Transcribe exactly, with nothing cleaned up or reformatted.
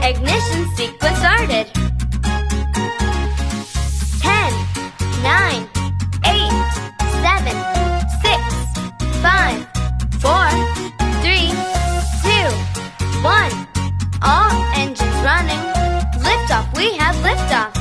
Ignition sequence started. Ten, nine, eight, seven, six, five, four, three, two, one. All engines running. Liftoff, we have liftoff.